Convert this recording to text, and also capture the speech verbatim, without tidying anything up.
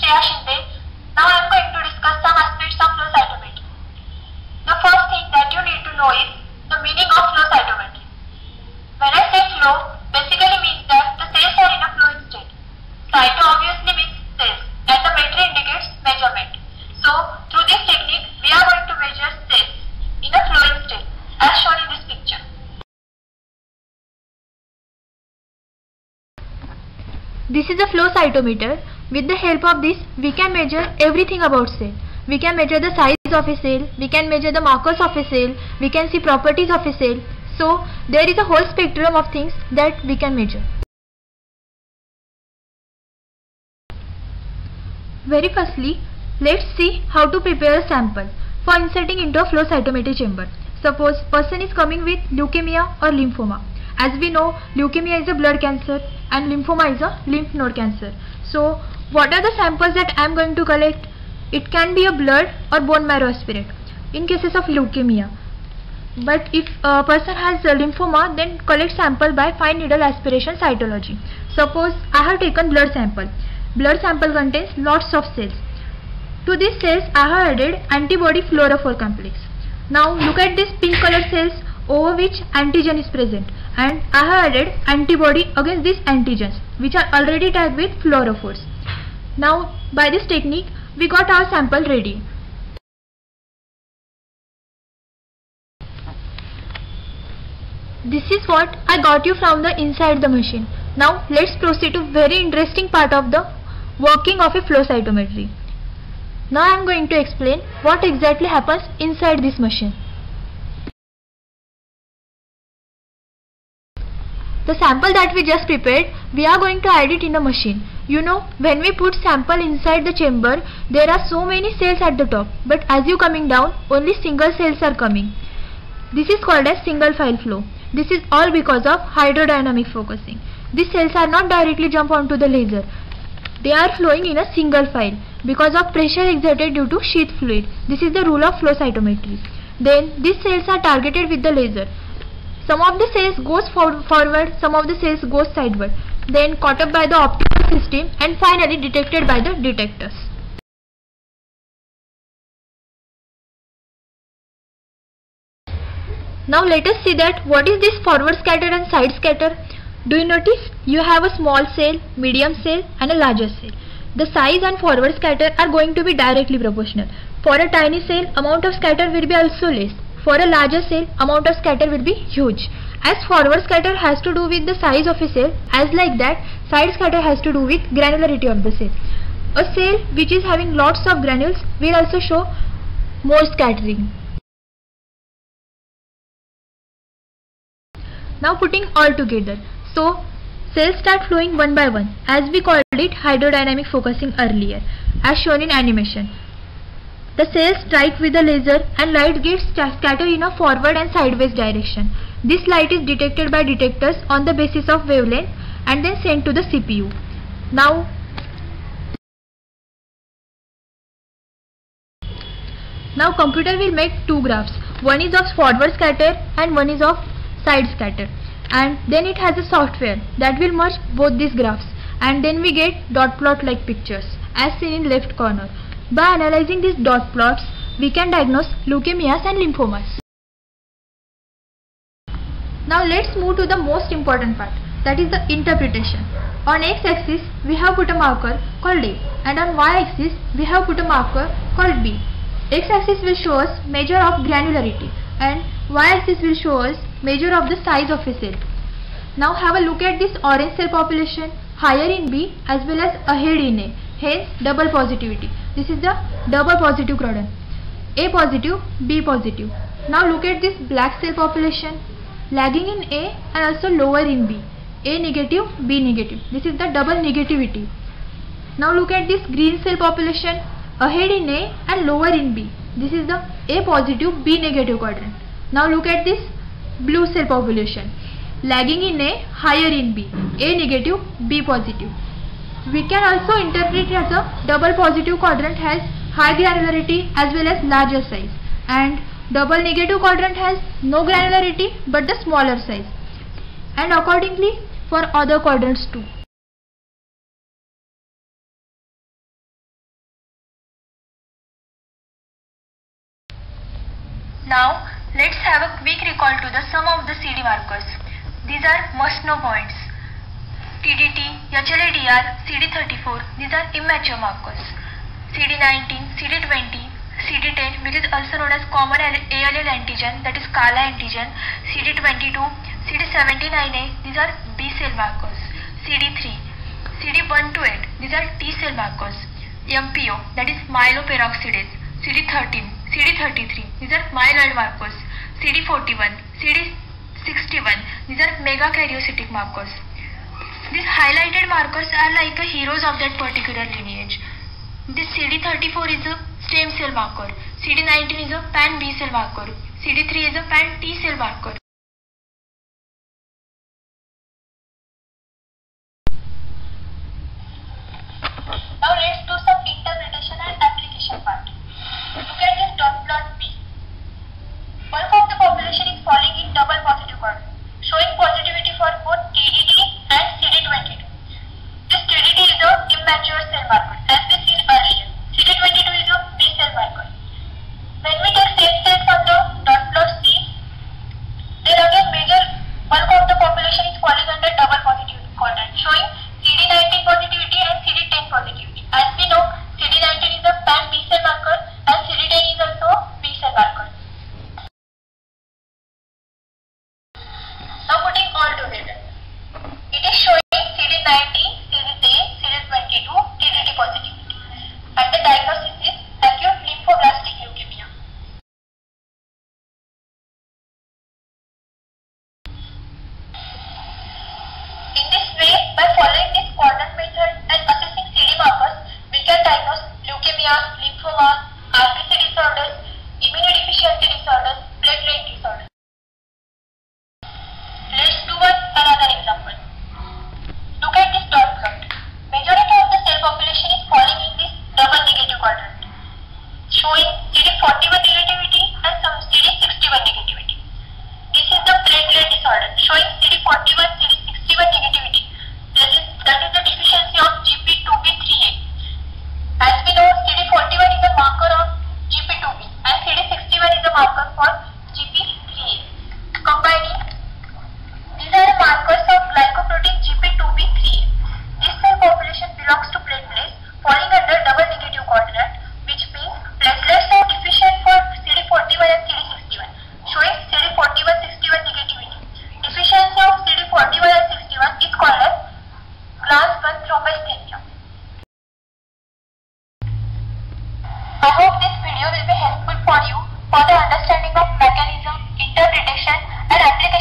Priya Shinde. Now I am going to discuss some aspects of flow cytometry. The first thing that you need to know is the meaning of flow cytometry. When I say flow, basically means that the cells are in a flowing state. Cyto obviously means cells and the metry indicates measurement. So through this technique we are going to measure cells in a flowing state as shown in this picture. This is a flow cytometer. With the help of this, we can measure everything about cell. We can measure the size of a cell, we can measure the markers of a cell, we can see properties of a cell. So, there is a whole spectrum of things that we can measure. Very firstly, let's see how to prepare a sample for inserting into a flow cytometry chamber. Suppose person is coming with leukemia or lymphoma. As we know, leukemia is a blood cancer and lymphoma is a lymph node cancer. So, what are the samples that I am going to collect? It can be a blood or bone marrow aspirate in cases of leukemia. But if a person has a lymphoma, then collect sample by fine needle aspiration cytology. Suppose I have taken blood sample. Blood sample contains lots of cells. To these cells I have added antibody fluorophore complex. Now look at these pink color cells over which antigen is present, and I have added antibody against these antigens which are already tagged with fluorophores. Now by this technique we got our sample ready. This is what I got you from the inside the machine. Now let's proceed to very interesting part of the working of a flow cytometry. Now I am going to explain what exactly happens inside this machine. The sample that we just prepared, we are going to add it in a machine. You know, when we put sample inside the chamber, there are so many cells at the top, but as you coming down, only single cells are coming. This is called as single file flow. This is all because of hydrodynamic focusing. These cells are not directly jump onto the laser. They are flowing in a single file because of pressure exerted due to sheath fluid. This is the rule of flow cytometry. Then these cells are targeted with the laser. Some of the cells goes for forward, some of the cells goes sideward, then caught up by the optical system and finally detected by the detectors. Now let us see that what is this forward scatter and side scatter. Do you notice you have a small cell, medium cell and a larger cell. The size and forward scatter are going to be directly proportional. For a tiny cell, amount of scatter will be also less. For a larger cell, amount of scatter will be huge. As forward scatter has to do with the size of a cell, as like that, side scatter has to do with granularity of the cell. A cell which is having lots of granules will also show more scattering. Now putting all together. So, cells start flowing one by one, as we called it hydrodynamic focusing earlier, as shown in animation. The cells strike with the laser and light gets scattered in a forward and sideways direction. This light is detected by detectors on the basis of wavelength and then sent to the C P U. Now, now computer will make two graphs. One is of forward scatter and one is of side scatter. And then it has a software that will merge both these graphs, and then we get dot plot like pictures as seen in left corner. By analyzing these dot plots, we can diagnose leukemias and lymphomas. Now let's move to the most important part, that is the interpretation. On x-axis we have put a marker called A, and on y-axis we have put a marker called B. X-axis will show us measure of granularity and y-axis will show us measure of the size of a cell. Now have a look at this orange cell population, higher in B as well as ahead in A, hence double positivity. This is the double positive quadrant, A positive, B positive. Now look at this black cell population, lagging in A and also lower in B, A negative, B negative. This is the double negativity. Now look at this green cell population, ahead in A and lower in B. This is the A positive, B negative quadrant. Now look at this blue cell population, lagging in A, higher in B, A negative, B positive. We can also interpret it as a double positive quadrant has high granularity as well as larger size, and double negative quadrant has no granularity but the smaller size, and accordingly for other quadrants too. Now, let's have a quick recall to the sum of the C D markers. These are must-know points. T D T, H L A D R, C D thirty-four, these are immature markers. C D nineteen, C D twenty, C D ten, which is also known as common A L L antigen, that is Kala antigen, C D twenty-two, C D seventy-nine A, these are B cell markers. C D three, C D one to eight, these are T cell markers. M P O, that is myeloperoxidase. C D thirteen, C D thirty-three, these are myeloid markers. C D forty-one, C D sixty-one, these are megakaryocytic markers. These highlighted markers are like the heroes of that particular lineage. This C D thirty-four is a stem cell marker, C D nineteen is a pan B cell marker, C D three is a pan T cell marker. Now let's do some interpretation and application part. Look at this dot plot B. Bulk of the population is falling in double positive quadrant, showing positivity for both T D T and C D twenty-two. This T D T is a immature cell marker, as we seen earlier. C D twenty-two is a B cell marker. When we take same cells on the dot plot C, there again major bulk of the population is falling under double positive quadrant, showing C D nineteen positivity and C D ten positivity. As we know, C D nineteen is a pan B cell marker and C D ten is also B cell marker. Now putting all together, it is showing C D nineteen, C D ten, C D twenty-two, T D T positivity, and the diagnosis is acute lymphoblastic leukemia. In this way, by following this quadrant method and assessing C D markers, we can diagnose leukemia, lymphoma, R B C disorders, immunodeficiency disorders, platelet disorders. Let's do one another example. Look at this dot plot. Majority of the cell population is falling in this double negative quadrant, showing C D forty-one negativity and some C D sixty-one negativity. This is the platelet disorder, showing C D forty-one, C D sixty-one negativity. That is, that is the deficiency of G P two B three A. As we know, C D forty-one is a marker of G P two B and C D sixty-one is a marker for G P three A. Combining, these are markers of glycoprotein G P two B three A. This cell population belongs to platelets falling under double negative quadrant, which means platelets are deficient for C D forty-one and C D sixty-one, showing C D forty-one sixty-one negativity. Deficiency of C D forty-one and sixty-one is called as class one thrombocythemia. I hope this video will be helpful for you for the understanding of mechanism, interpretation and application